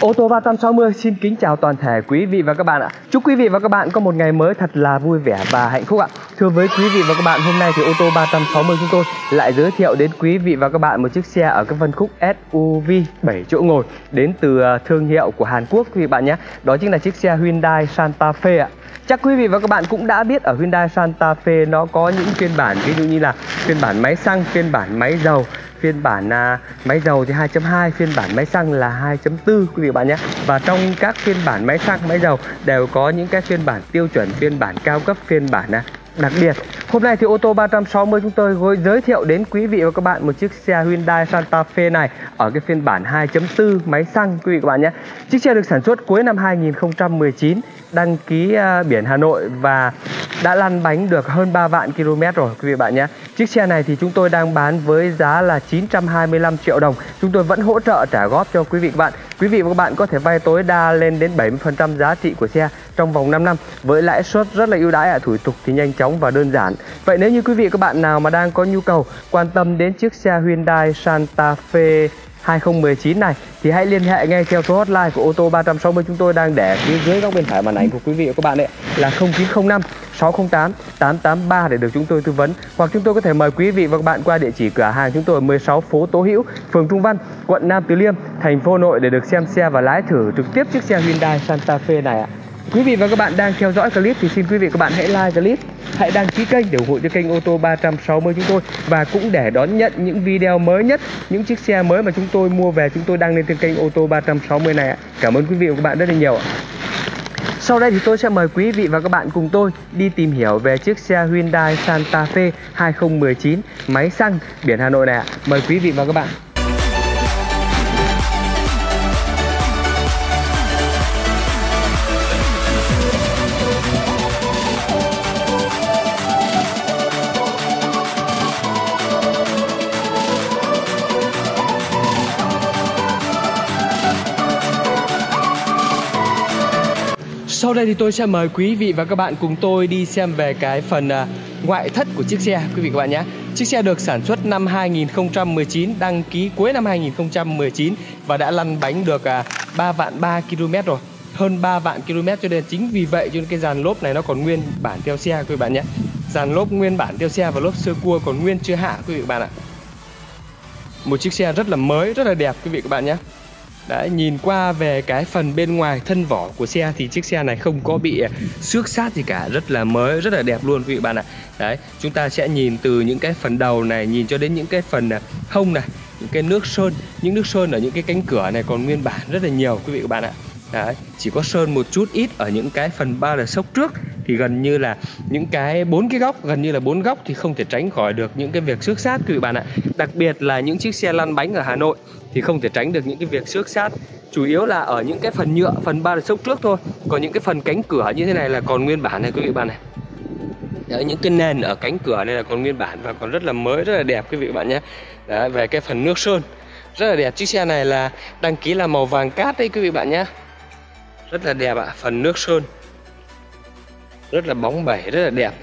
Ô tô 360 xin kính chào toàn thể quý vị và các bạn ạ. Chúc quý vị và các bạn có một ngày mới thật là vui vẻ và hạnh phúc ạ. Thưa với quý vị và các bạn, hôm nay thì ô tô 360 chúng tôi lại giới thiệu đến quý vị và các bạn một chiếc xe ở cái phân khúc SUV 7 chỗ ngồi đến từ thương hiệu của Hàn Quốc quý vị bạn nhé. Đó chính là chiếc xe Hyundai Santa Fe ạ. Chắc quý vị và các bạn cũng đã biết ở Hyundai Santa Fe nó có những phiên bản, ví dụ như là phiên bản máy xăng, phiên bản máy dầu, phiên bản máy dầu thì 2.2, phiên bản máy xăng là 2.4 quý vị và bạn nhé. Và trong các phiên bản máy xăng, máy dầu đều có những cái phiên bản tiêu chuẩn, phiên bản cao cấp, phiên bản đặc biệt. Hôm nay thì ô tô 360 chúng tôi giới thiệu đến quý vị và các bạn một chiếc xe Hyundai Santa Fe này ở cái phiên bản 2.4 máy xăng quý vị và các bạn nhé. Chiếc xe được sản xuất cuối năm 2019, đăng ký biển Hà Nội và đã lăn bánh được hơn 3 vạn km rồi quý vị bạn nhé. Chiếc xe này thì chúng tôi đang bán với giá là 925 triệu đồng. Chúng tôi vẫn hỗ trợ trả góp cho quý vị và các bạn. Quý vị và các bạn có thể vay tối đa lên đến 70% giá trị của xe trong vòng 5 năm với lãi suất rất là ưu đãi ạ, thủ tục thì nhanh chóng và đơn giản. Vậy nếu như quý vị và các bạn nào mà đang có nhu cầu quan tâm đến chiếc xe Hyundai Santa Fe 2019 này thì hãy liên hệ ngay theo số hotline của ô tô 360 chúng tôi đang để phía dưới góc bên phải màn ảnh của quý vị và các bạn đấy là 0905 608 883 để được chúng tôi tư vấn, hoặc chúng tôi có thể mời quý vị và các bạn qua địa chỉ cửa hàng chúng tôi ở 16 phố Tố Hữu, phường Trung Văn, quận Nam Từ Liêm, thành phố Hà Nội để được xem xe và lái thử trực tiếp chiếc xe Hyundai Santa Fe này ạ. Quý vị và các bạn đang theo dõi clip thì xin quý vị và các bạn hãy like clip, hãy đăng ký kênh để ủng hộ cho kênh ô tô 360 chúng tôi, và cũng để đón nhận những video mới nhất, những chiếc xe mới mà chúng tôi mua về chúng tôi đăng lên trên kênh ô tô 360 này ạ. Cảm ơn quý vị và các bạn rất là nhiều ạ. Sau đây thì tôi sẽ mời quý vị và các bạn cùng tôi đi tìm hiểu về chiếc xe Hyundai Santa Fe 2019 máy xăng biển Hà Nội này ạ. Mời quý vị và các bạn. Sau đây thì tôi sẽ mời quý vị và các bạn cùng tôi đi xem về cái phần ngoại thất của chiếc xe quý vị và các bạn nhé. Chiếc xe được sản xuất năm 2019, đăng ký cuối năm 2019 và đã lăn bánh được 3 vạn 3 km rồi, hơn 3 vạn km, cho nên chính vì vậy cho nên cái dàn lốp này nó còn nguyên bản theo xe quý vị bạn nhé. Dàn lốp nguyên bản theo xe và lốp sơ cua còn nguyên chưa hạ quý vị và bạn ạ. Một chiếc xe rất là mới, rất là đẹp quý vị và các bạn nhé. Đấy, nhìn qua về cái phần bên ngoài thân vỏ của xe thì chiếc xe này không có bị xước sát gì cả, rất là mới, rất là đẹp luôn quý vị bạn ạ. Đấy, chúng ta sẽ nhìn từ những cái phần đầu này, nhìn cho đến những cái phần hông này, những cái nước sơn, những nước sơn ở những cái cánh cửa này còn nguyên bản rất là nhiều quý vị các bạn ạ. Đấy, chỉ có sơn một chút ít ở những cái phần ba đờ sốc trước thì gần như là những cái 4 cái góc, gần như là 4 góc thì không thể tránh khỏi được những cái việc xước sát quý vị bạn ạ. Đặc biệt là những chiếc xe lăn bánh ở Hà Nội thì không thể tránh được những cái việc xước sát, chủ yếu là ở những cái phần nhựa, phần ba đờ sốc trước thôi. Còn những cái phần cánh cửa như thế này là còn nguyên bản này quý vị bạn này. Đấy, những cái nền ở cánh cửa này là còn nguyên bản và còn rất là mới, rất là đẹp quý vị bạn nhé. Đấy, về cái phần nước sơn rất là đẹp. Chiếc xe này là đăng ký là màu vàng cát đấy quý vị bạn nhé, rất là đẹp ạ. Phần nước sơn rất là bóng bẩy, rất là đẹp.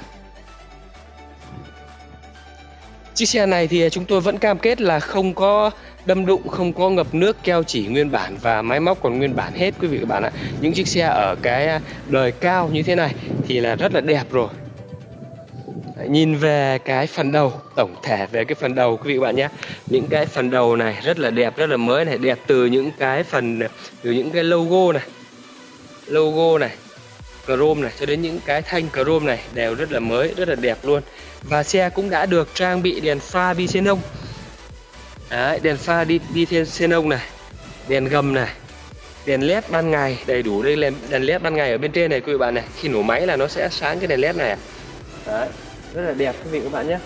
Chiếc xe này thì chúng tôi vẫn cam kết là không có đâm đụng, không có ngập nước, keo chỉ nguyên bản và máy móc còn nguyên bản hết quý vị các bạn ạ. Những chiếc xe ở cái đời cao như thế này thì là rất là đẹp rồi. Đấy, nhìn về cái phần đầu, tổng thể về cái phần đầu quý vị các bạn nhé. Những cái phần đầu này rất là đẹp, rất là mới này, đẹp từ những cái phần, từ những cái logo này, chrome này cho đến những cái thanh chrome này đều rất là mới, rất là đẹp luôn. Và xe cũng đã được trang bị đèn pha bi xenon. Đấy, đèn pha đi theo xenon này, đèn gầm này, đèn led ban ngày đầy đủ. Đây là đèn led ban ngày ở bên trên này quý vị bạn này, khi nổ máy là nó sẽ sáng cái đèn led này. Đấy, rất là đẹp quý vị các bạn nhé.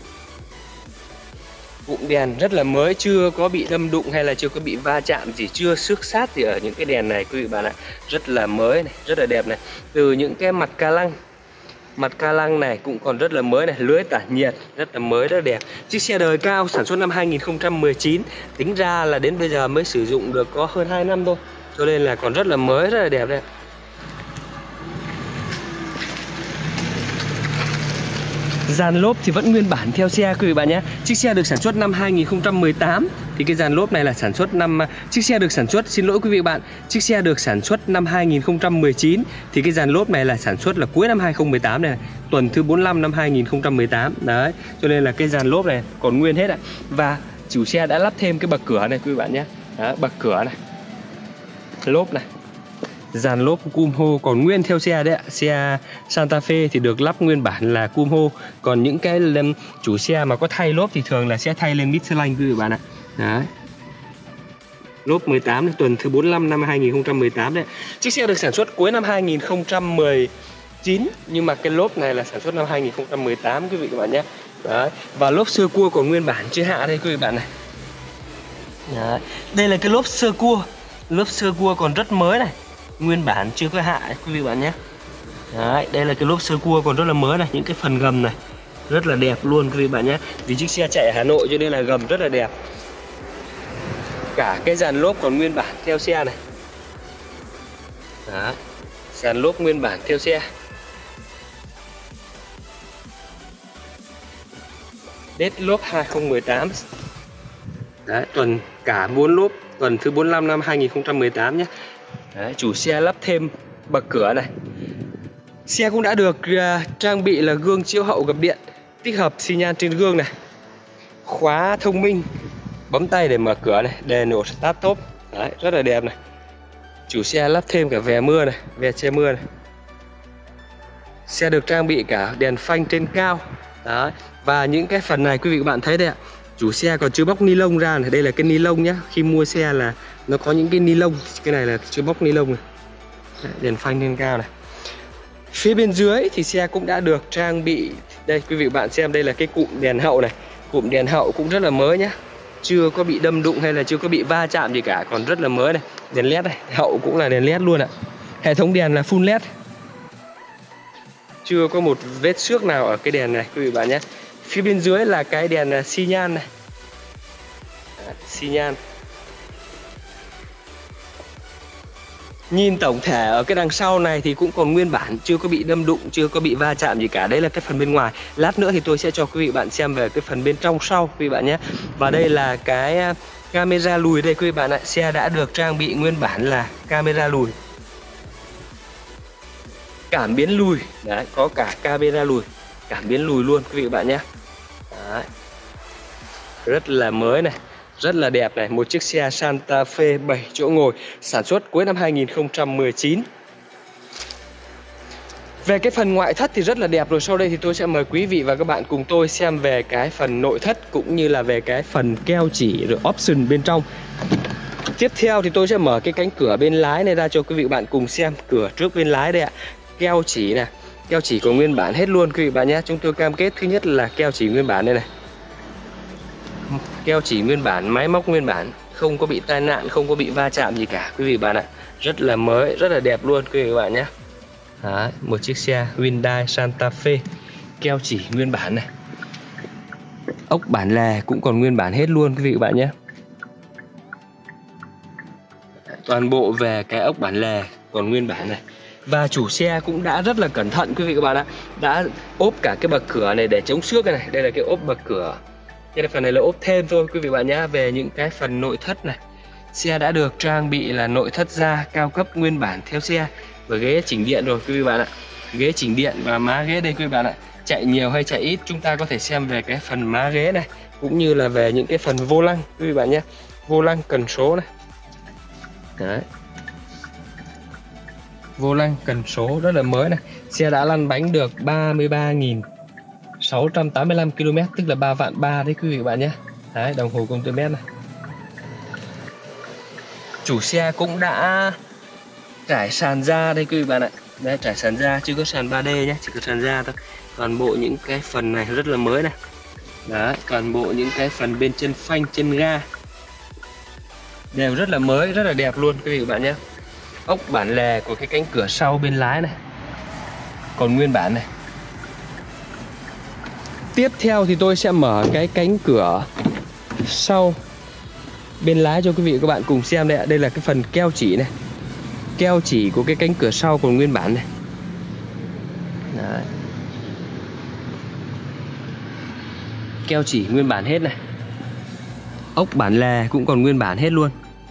Cụm đèn rất là mới, chưa có bị đâm đụng hay là chưa có bị va chạm gì, chưa xước sát gì ở những cái đèn này quý vị bạn ạ. Rất là mới này, rất là đẹp này. Từ những cái mặt ca lăng này cũng còn rất là mới này, lưới tản nhiệt rất là mới, rất là đẹp. Chiếc xe đời cao sản xuất năm 2019, tính ra là đến bây giờ mới sử dụng được có hơn 2 năm thôi, cho nên là còn rất là mới, rất là đẹp đây. Dàn lốp thì vẫn nguyên bản theo xe quý vị bạn nhé. Chiếc xe được sản xuất năm 2018 thì cái dàn lốp này là sản xuất năm chiếc xe được sản xuất, xin lỗi quý vị bạn, chiếc xe được sản xuất năm 2019 thì cái dàn lốp này là sản xuất là cuối năm 2018 này, tuần thứ 45 năm 2018. Đấy, cho nên là cái dàn lốp này còn nguyên hết ạ. Và chủ xe đã lắp thêm cái bậc cửa này quý vị bạn nhé. Đó, bậc cửa này, lốp này, dàn lốp Kumho còn nguyên theo xe đấy ạ. Xe Santa Fe thì được lắp nguyên bản là Kumho. Còn những cái chủ xe mà có thay lốp thì thường là sẽ thay lên Michelin quý vị bạn ạ. Đấy, lốp 18 tuần thứ 45 năm 2018 đấy. Chiếc xe được sản xuất cuối năm 2019 nhưng mà cái lốp này là sản xuất năm 2018 quý vị các bạn nhé. Đấy, và lốp sơ cua còn nguyên bản chưa hạ đây quý vị bạn này. Đấy, đây là cái lốp sơ cua. Lốp sơ cua còn rất mới này, nguyên bản chưa có hạ quý vị bạn nhé. Đấy, đây là cái lốp sơ cua còn rất là mới này, những cái phần gầm này rất là đẹp luôn quý vị bạn nhé. Vì chiếc xe chạy ở Hà Nội cho nên là gầm rất là đẹp. Cả cái dàn lốp còn nguyên bản theo xe này. Đấy, dàn lốp nguyên bản theo xe. Đết lốp 2018. Đấy, tuần cả 4 lốp, tuần thứ 45 năm 2018 nhé. Đấy, chủ xe lắp thêm bậc cửa này. Xe cũng đã được trang bị là gương chiếu hậu gập điện, tích hợp xi nhan trên gương này, khóa thông minh, bấm tay để mở cửa này, đèn nổ start top. Đấy, rất là đẹp này. Chủ xe lắp thêm cả vè mưa này, vè che mưa này. Xe được trang bị cả đèn phanh trên cao. Đấy, và những cái phần này quý vị các bạn thấy đây ạ. Chủ xe còn chưa bóc ni lông ra này, đây là cái ni lông nhá. Khi mua xe là nó có những cái ni lông, cái này là chưa bóc ni lông này. Đấy, đèn phanh trên cao này. Phía bên dưới thì xe cũng đã được trang bị, đây quý vị bạn xem, đây là cái cụm đèn hậu này. Cụm đèn hậu cũng rất là mới nhá, chưa có bị đâm đụng hay là chưa có bị va chạm gì cả, còn rất là mới này. Đèn led này, hậu cũng là đèn led luôn ạ. Hệ thống đèn là full led, chưa có một vết xước nào ở cái đèn này quý vị bạn nhé. Phía bên dưới là cái đèn xi nhan này. Xi nhan. Nhìn tổng thể ở cái đằng sau này thì cũng còn nguyên bản, chưa có bị đâm đụng, chưa có bị va chạm gì cả. Đấy là cái phần bên ngoài. Lát nữa thì tôi sẽ cho quý vị bạn xem về cái phần bên trong sau quý vị bạn nhé. Và đây là cái camera lùi đây quý vị bạn ạ. Xe đã được trang bị nguyên bản là camera lùi, cảm biến lùi. Đấy, có cả camera lùi, cảm biến lùi luôn quý vị bạn nhé. Đấy, rất là mới này, rất là đẹp này. Một chiếc xe Santa Fe 7 chỗ ngồi, sản xuất cuối năm 2019. Về cái phần ngoại thất thì rất là đẹp rồi. Sau đây thì tôi sẽ mời quý vị và các bạn cùng tôi xem về cái phần nội thất cũng như là về cái phần keo chỉ rồi option bên trong. Tiếp theo thì tôi sẽ mở cái cánh cửa bên lái này ra cho quý vị và bạn cùng xem. Cửa trước bên lái đây ạ. Keo chỉ này, keo chỉ của nguyên bản hết luôn quý vị bạn nhé. Chúng tôi cam kết thứ nhất là keo chỉ nguyên bản đây này. Keo chỉ nguyên bản, máy móc nguyên bản, không có bị tai nạn, không có bị va chạm gì cả quý vị bạn ạ. Rất là mới, rất là đẹp luôn quý vị bạn nhé. Đấy, một chiếc xe Hyundai Santa Fe, keo chỉ nguyên bản này. Ốc bản lề cũng còn nguyên bản hết luôn quý vị bạn nhé. Toàn bộ về cái ốc bản lề còn nguyên bản này. Và chủ xe cũng đã rất là cẩn thận quý vị các bạn ạ. Đã ốp cả cái bậc cửa này để chống xước này. Đây là cái ốp bậc cửa. Cái phần này là ốp thêm thôi quý vị bạn nhé. Về những cái phần nội thất này, xe đã được trang bị là nội thất da cao cấp nguyên bản theo xe. Và ghế chỉnh điện rồi quý vị bạn ạ. Ghế chỉnh điện và má ghế đây quý vị bạn ạ. Chạy nhiều hay chạy ít chúng ta có thể xem về cái phần má ghế này, cũng như là về những cái phần vô lăng quý vị bạn nhé. Vô lăng cần số này. Đấy, vô lăng cần số rất là mới này. Xe đã lăn bánh được 33.685 km, tức là 3 vạn 3 đấy quý vị bạn nhé. Đấy, đồng hồ công tơ mét này. Chủ xe cũng đã trải sàn da đây quý vị bạn ạ. Đấy, trải sàn da, chưa có sàn 3D nhé, chỉ có sàn da thôi. Toàn bộ những cái phần này rất là mới này. Đấy, toàn bộ những cái phần bên chân phanh, chân ga đều rất là mới, rất là đẹp luôn quý vị bạn nhé. Ốc bản lề của cái cánh cửa sau bên lái này còn nguyên bản này. Tiếp theo thì tôi sẽ mở cái cánh cửa sau bên lái cho quý vị và các bạn cùng xem đây ạ. Đây là cái phần keo chỉ này. Keo chỉ của cái cánh cửa sau còn nguyên bản này. Đấy. Keo chỉ nguyên bản hết này. Ốc bản lề cũng còn nguyên bản hết luôn.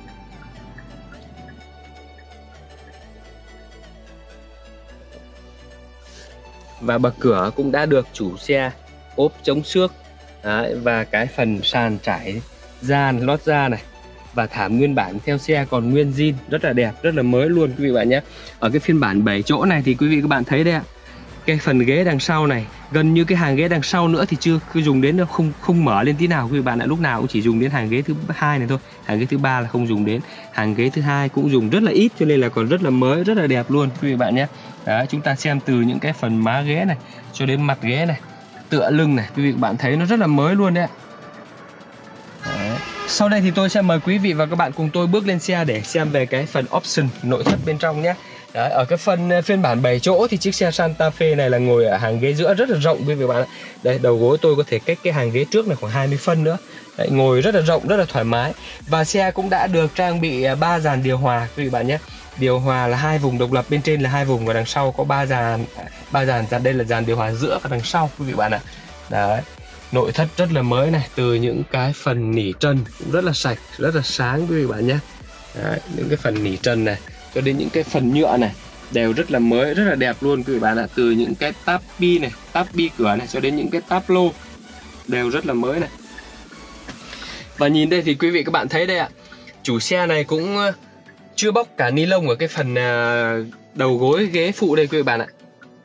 Và bậc cửa cũng đã được chủ xe ốp chống xước. Đấy, và cái phần sàn trải gian lót da này và thảm nguyên bản theo xe còn nguyên zin, rất là đẹp, rất là mới luôn quý vị bạn nhé. Ở cái phiên bản 7 chỗ này thì quý vị các bạn thấy đấy ạ, cái phần ghế đằng sau này gần như cái hàng ghế đằng sau nữa thì chưa dùng đến đâu, không mở lên tí nào quý vị bạn ạ. Lúc nào cũng chỉ dùng đến hàng ghế thứ hai này thôi, hàng ghế thứ ba là không dùng đến, hàng ghế thứ hai cũng dùng rất là ít, cho nên là còn rất là mới, rất là đẹp luôn quý vị bạn nhé. Đấy, chúng ta xem từ những cái phần má ghế này cho đến mặt ghế này, tựa lưng này, quý vị các bạn thấy nó rất là mới luôn đấy ạ. Đấy. Sau đây thì tôi sẽ mời quý vị và các bạn cùng tôi bước lên xe để xem về cái phần option nội thất bên trong nhé. Đấy, ở cái phiên bản 7 chỗ thì chiếc xe Santa Fe này là ngồi ở hàng ghế giữa rất là rộng quý vị và các bạn ạ. Đây, đầu gối tôi có thể cách cái hàng ghế trước này khoảng 20 phân nữa. Đấy, ngồi rất là rộng, rất là thoải mái. Và xe cũng đã được trang bị 3 dàn điều hòa quý vị bạn nhé. Điều hòa là 2 vùng độc lập, bên trên là 2 vùng và đằng sau có 3 dàn. Đây là dàn điều hòa giữa và đằng sau quý vị bạn ạ. Đấy. Nội thất rất là mới này, từ những cái phần nỉ trần cũng rất là sạch, rất là sáng quý vị bạn nhé. Đấy, những cái phần nỉ trần này cho đến những cái phần nhựa này đều rất là mới, rất là đẹp luôn quý vị bạn ạ. Từ những cái táp bi này, táp bi cửa này cho đến những cái táp lô đều rất là mới này. Và nhìn đây thì quý vị các bạn thấy đây ạ, chủ xe này cũng chưa bóc cả ni lông ở cái phần đầu gối ghế phụ đây quý vị bạn ạ.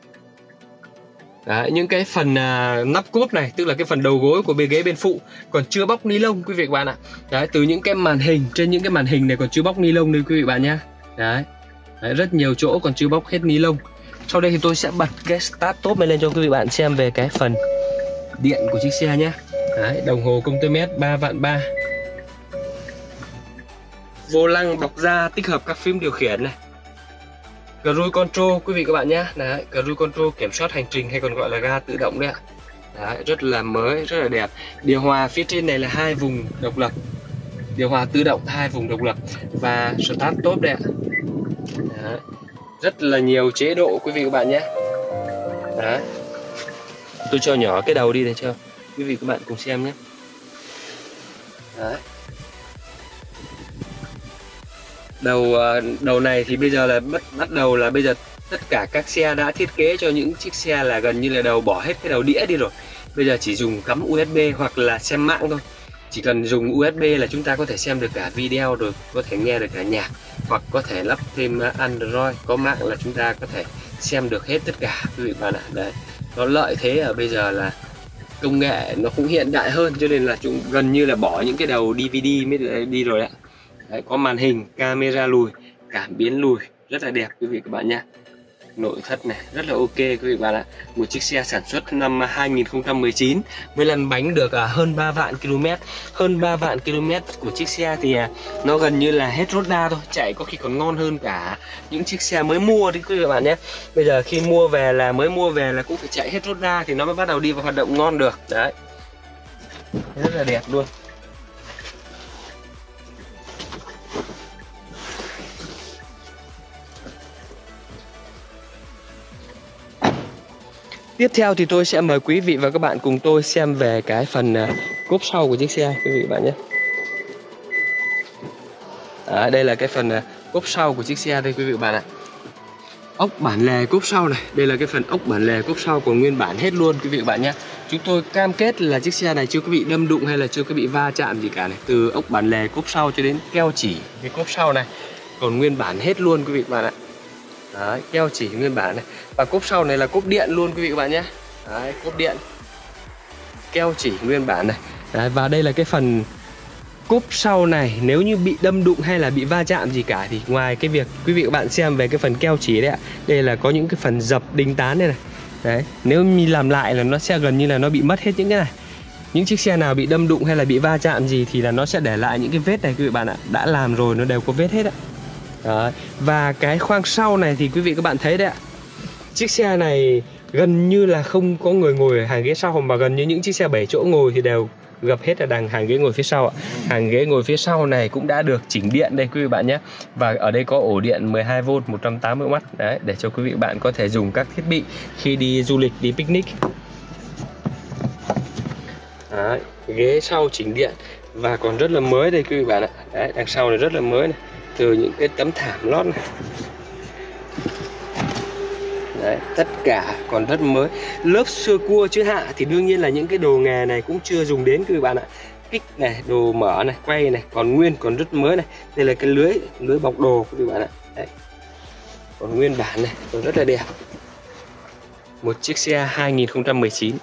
Đấy, những cái phần nắp cốp này, tức là cái phần đầu gối của ghế bên phụ còn chưa bóc ni lông quý vị các bạn ạ. Đấy, từ những cái màn hình, trên những cái màn hình này còn chưa bóc ni lông đây quý vị bạn nhé. Đấy. Đấy, rất nhiều chỗ còn chưa bóc hết ni lông. Sau đây thì tôi sẽ bật cái start top này lên cho quý vị bạn xem về cái phần điện của chiếc xe nhé. Đấy, đồng hồ công tơ mét 3W3. Vô lăng bọc da tích hợp các phím điều khiển này. Cruise control quý vị các bạn nhé. Đấy, cruise control kiểm soát hành trình hay còn gọi là ga tự động đấy ạ. Đấy, rất là mới, rất là đẹp. Điều hòa phía trên này là 2 vùng độc lập. Điều hòa tự động 2 vùng độc lập và start top đây ạ. Đấy. Rất là nhiều chế độ quý vị các bạn nhé. Đấy. Tôi cho nhỏ cái đầu đi để cho quý vị các bạn cùng xem nhé. Đấy. Đầu này thì bây giờ là bắt đầu là bây giờ tất cả các xe đã thiết kế cho những chiếc xe là gần như là đầu bỏ hết cái đầu đĩa đi rồi. Bây giờ chỉ dùng cắm USB hoặc là xem mạng thôi. Chỉ cần dùng USB là chúng ta có thể xem được cả video rồi, có thể nghe được cả nhạc, hoặc có thể lắp thêm Android, có mạng là chúng ta có thể xem được hết tất cả quý vị bạn ạ. Đấy, nó lợi thế ở bây giờ là công nghệ nó cũng hiện đại hơn, cho nên là chúng gần như là bỏ những cái đầu DVD mới đi rồi ạ. Đấy, có màn hình, camera lùi, cảm biến lùi, rất là đẹp quý vị các bạn nhé. Nội thất này rất là ok quý vị bạn ạ. Một chiếc xe sản xuất năm 2019 mới lăn bánh được hơn 3 vạn km. Hơn 3 vạn km của chiếc xe thì nó gần như là hết Roda thôi. Chạy có khi còn ngon hơn cả những chiếc xe mới mua đấy quý vị bạn nhé. Bây giờ khi mới mua về là cũng phải chạy hết Roda thì nó mới bắt đầu đi vào hoạt động ngon được. Đấy, rất là đẹp luôn. Tiếp theo thì tôi sẽ mời quý vị và các bạn cùng tôi xem về cái phần cốp sau của chiếc xe quý vị và bạn nhé. Đây là cái phần cốp sau của chiếc xe đây quý vị và bạn ạ. Ốc bản lề cốp sau này, đây là cái phần ốc bản lề cốp sau còn nguyên bản hết luôn quý vị và bạn nhé. Chúng tôi cam kết là chiếc xe này chưa có bị đâm đụng hay là chưa có bị va chạm gì cả này. Từ ốc bản lề cốp sau cho đến keo chỉ cái cốp sau này còn nguyên bản hết luôn quý vị và bạn ạ. Đấy, keo chỉ nguyên bản này. Và cốp sau này là cốp điện luôn quý vị các bạn nhé. Đấy, cốp điện, keo chỉ nguyên bản này. Đấy, và đây là cái phần cốp sau này, nếu như bị đâm đụng hay là bị va chạm gì cả thì ngoài cái việc quý vị các bạn xem về cái phần keo chỉ đấy ạ, đây là có những cái phần dập đinh tán đây này. Đấy, nếu như làm lại là nó sẽ gần như là nó bị mất hết những cái này. Những chiếc xe nào bị đâm đụng hay là bị va chạm gì thì là nó sẽ để lại những cái vết này quý vị bạn ạ. Đã làm rồi nó đều có vết hết ạ. Đấy. Và cái khoang sau này thì quý vị các bạn thấy đấy ạ, chiếc xe này gần như là không có người ngồi ở hàng ghế sau, mà gần như những chiếc xe 7 chỗ ngồi thì đều gập hết ở đằng hàng ghế ngồi phía sau ạ. Hàng ghế ngồi phía sau này cũng đã được chỉnh điện đây quý vị bạn nhé. Và ở đây có ổ điện 12V 180W đấy, để cho quý vị bạn có thể dùng các thiết bị khi đi du lịch, đi picnic. Đấy, ghế sau chỉnh điện và còn rất là mới đây quý vị bạn ạ. Đấy, đằng sau này rất là mới này, từ những cái tấm thảm lót này. Đấy, tất cả còn rất mới. Lớp sơ cua chứ hạ thì đương nhiên là những cái đồ nghề này cũng chưa dùng đến quý vị bạn ạ. Kích này, đồ mở này, quay này còn nguyên, còn rất mới này. Đây là cái lưới bọc đồ quý vị bạn ạ. Đấy, còn nguyên bản này, còn rất là đẹp. Một chiếc xe 2019.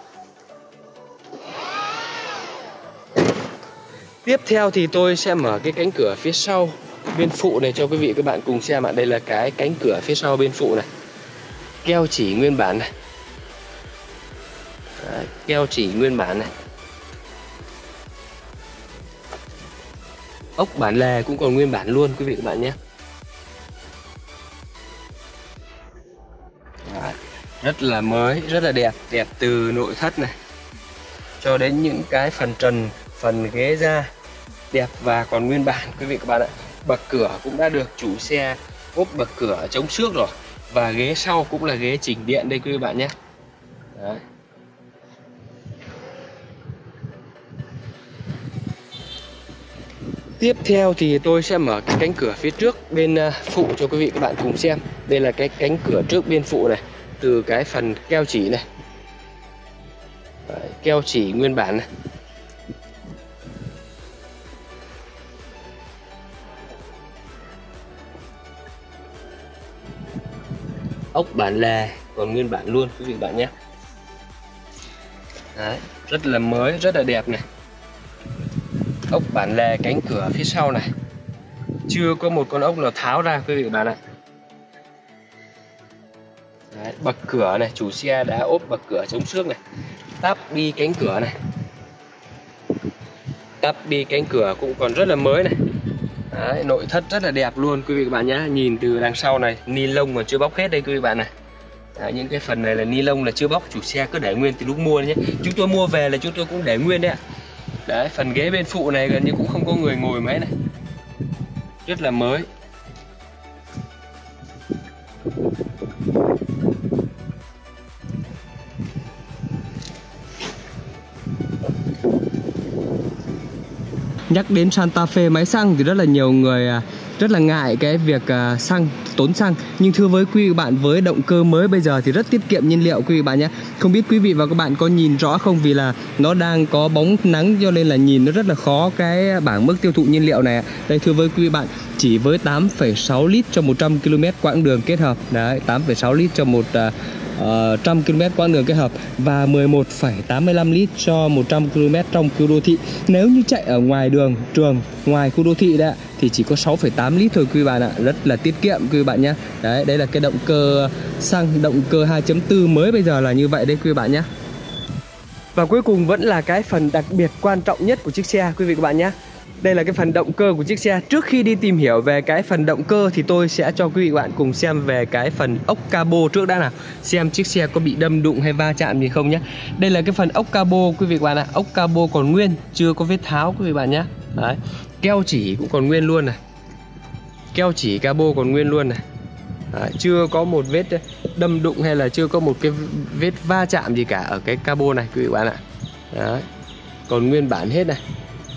Tiếp theo thì tôi sẽ mở cái cánh cửa phía sau bên phụ này cho quý vị các bạn cùng xem ạ. Đây là cái cánh cửa phía sau bên phụ này, keo chỉ nguyên bản này. Đấy, keo chỉ nguyên bản này. Ốc bản lề cũng còn nguyên bản luôn quý vị các bạn nhé. Đấy, rất là mới, rất là đẹp. Đẹp từ nội thất này cho đến những cái phần trần, phần ghế da đẹp và còn nguyên bản quý vị các bạn ạ. Bậc cửa cũng đã được chủ xe ốp bậc cửa chống xước rồi. Và ghế sau cũng là ghế chỉnh điện đây quý vị bạn nhé. Đấy. Tiếp theo thì tôi sẽ mở cái cánh cửa phía trước bên phụ cho quý vị các bạn cùng xem. Đây là cái cánh cửa trước bên phụ này, từ cái phần keo chỉ này. Đấy, keo chỉ nguyên bản này. Ốc bản lề còn nguyên bản luôn quý vị bạn nhé. Đấy, rất là mới, rất là đẹp này. Ốc bản lề cánh cửa phía sau này, chưa có một con ốc nào tháo ra quý vị bạn ạ. Đấy, bậc cửa này, chủ xe đã ốp bậc cửa chống xước này. Táp bi cánh cửa này, táp bi cánh cửa cũng còn rất là mới này. Đấy, nội thất rất là đẹp luôn quý vị các bạn nhé. Nhìn từ đằng sau này, ni lông mà chưa bóc hết đây quý vị bạn này. Đấy, những cái phần này là ni lông là chưa bóc, chủ xe cứ để nguyên từ lúc mua nhé. Chúng tôi mua về là chúng tôi cũng để nguyên đấy ạ. Đấy, phần ghế bên phụ này gần như cũng không có người ngồi mấy này, rất là mới. Nhắc đến Santa Fe máy xăng thì rất là nhiều người rất là ngại cái việc xăng, tốn xăng. Nhưng thưa với quý vị bạn, với động cơ mới bây giờ thì rất tiết kiệm nhiên liệu quý vị bạn nhé. Không biết quý vị và các bạn có nhìn rõ không, vì là nó đang có bóng nắng cho nên là nhìn nó rất là khó cái bảng mức tiêu thụ nhiên liệu này. Đây, thưa với quý vị bạn, chỉ với 8,6 lít cho 100 km quãng đường kết hợp. Đấy, 8,6 lít cho 100 km quãng đường kết hợp và 11,85 lít cho 100 km trong khu đô thị. Nếu như chạy ở ngoài đường trường, ngoài khu đô thị đấy thì chỉ có 6,8 lít thôi quý bạn ạ. Rất là tiết kiệm quý bạn nhé. Đấy, đây là cái động cơ xăng, động cơ 2.4 mới bây giờ là như vậy đấy quý bạn nhé. Và cuối cùng vẫn là cái phần đặc biệt quan trọng nhất của chiếc xe quý vị các bạn nhé. Đây là cái phần động cơ của chiếc xe. Trước khi đi tìm hiểu về cái phần động cơ thì tôi sẽ cho quý vị và bạn cùng xem về cái phần ốc cabo trước đã nào. Xem chiếc xe có bị đâm đụng hay va chạm gì không nhé. Đây là cái phần ốc cabo quý vị và bạn ạ. Ốc cabo còn nguyên, chưa có vết tháo quý vị bạn nhé. Đấy, keo chỉ cũng còn nguyên luôn này. Keo chỉ cabo còn nguyên luôn này. Đấy, chưa có một vết đâm đụng hay là chưa có một cái vết va chạm gì cả ở cái cabo này quý vị bạn ạ. Đấy, còn nguyên bản hết này.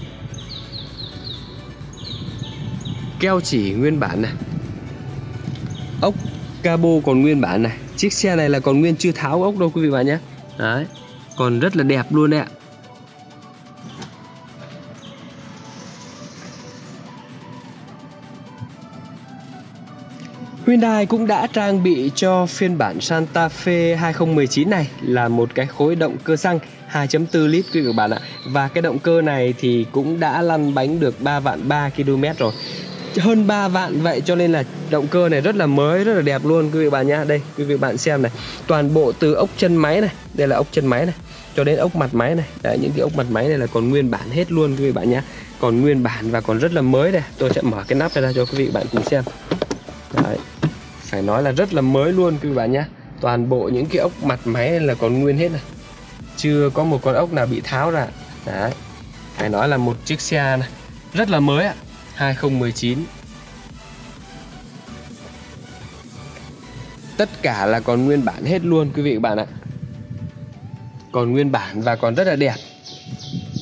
Keo chỉ nguyên bản này. Ốc cabo còn nguyên bản này. Chiếc xe này là còn nguyên, chưa tháo ốc đâu quý vị bạn nhé. Đấy, còn rất là đẹp luôn đấy ạ. Hyundai cũng đã trang bị cho phiên bản Santa Fe 2019 này là một cái khối động cơ xăng 2.4 lít quý vị các bạn ạ. Và cái động cơ này thì cũng đã lăn bánh được 3 vạn 3 km rồi. Hơn 3 vạn vậy cho nên là động cơ này rất là mới, rất là đẹp luôn quý vị bạn nhá. Đây quý vị bạn xem này, toàn bộ từ ốc chân máy này, đây là ốc chân máy này, cho đến ốc mặt máy này. Đấy, những cái ốc mặt máy này là còn nguyên bản hết luôn quý vị bạn nhá. Còn nguyên bản và còn rất là mới đây. Tôi sẽ mở cái nắp này ra cho quý vị bạn cùng xem. Đấy, phải nói là rất là mới luôn quý vị bạn nhá. Toàn bộ những cái ốc mặt máy này là còn nguyên hết này, chưa có một con ốc nào bị tháo ra. Đấy, phải nói là một chiếc xe này rất là mới ạ. 2019. Tất cả là còn nguyên bản hết luôn quý vị các bạn ạ. Còn nguyên bản và còn rất là đẹp.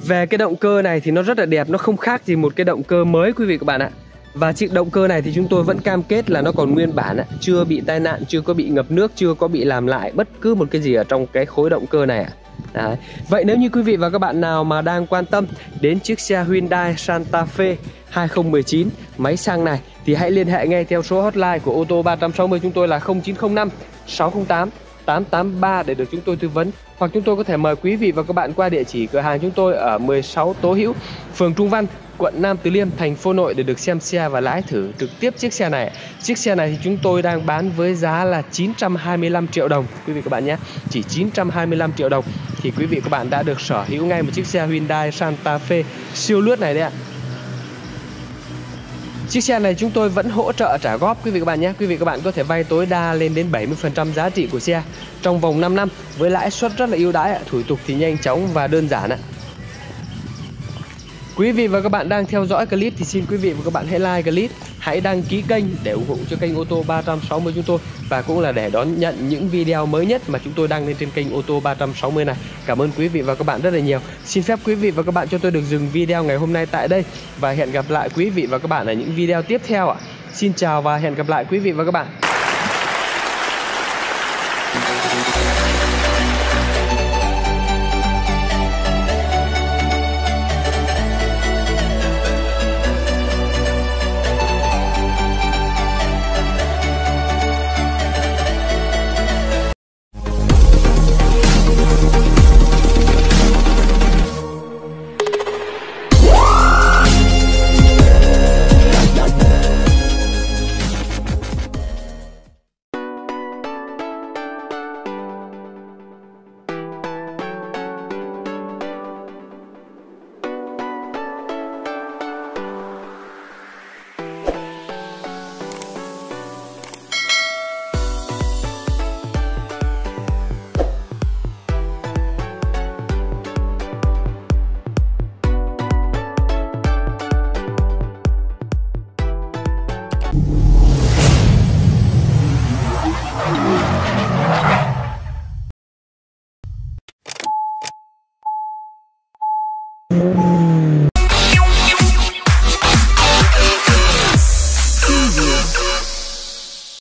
Về cái động cơ này thì nó rất là đẹp, nó không khác gì một cái động cơ mới quý vị các bạn ạ. Và chiếc động cơ này thì chúng tôi vẫn cam kết là nó còn nguyên bản ạ, chưa bị tai nạn, chưa có bị ngập nước, chưa có bị làm lại bất cứ một cái gì ở trong cái khối động cơ này ạ. Đấy. Vậy nếu như quý vị và các bạn nào mà đang quan tâm đến chiếc xe Hyundai Santa Fe 2019 máy xăng này thì hãy liên hệ ngay theo số hotline của ô tô 360 chúng tôi là 0905 608 883 để được chúng tôi tư vấn. Hoặc chúng tôi có thể mời quý vị và các bạn qua địa chỉ cửa hàng chúng tôi ở 16 Tố Hữu, phường Trung Văn, quận Nam Từ Liêm, thành phố Hà Nội để được xem xe và lái thử trực tiếp chiếc xe này. Chiếc xe này thì chúng tôi đang bán với giá là 925 triệu đồng quý vị các bạn nhé. Chỉ 925 triệu đồng thì quý vị các bạn đã được sở hữu ngay một chiếc xe Hyundai Santa Fe siêu lướt này đấy ạ. Chiếc xe này chúng tôi vẫn hỗ trợ trả góp quý vị các bạn nhé. Quý vị các bạn có thể vay tối đa lên đến 70% giá trị của xe trong vòng 5 năm với lãi suất rất là ưu đãi, thủ tục thì nhanh chóng và đơn giản ạ. Quý vị và các bạn đang theo dõi clip thì xin quý vị và các bạn hãy like clip, hãy đăng ký kênh để ủng hộ cho kênh ô tô 360 chúng tôi và cũng là để đón nhận những video mới nhất mà chúng tôi đăng lên trên kênh ô tô 360 này. Cảm ơn quý vị và các bạn rất là nhiều. Xin phép quý vị và các bạn cho tôi được dừng video ngày hôm nay tại đây và hẹn gặp lại quý vị và các bạn ở những video tiếp theo ạ. Xin chào và hẹn gặp lại quý vị và các bạn. Mm-hmm.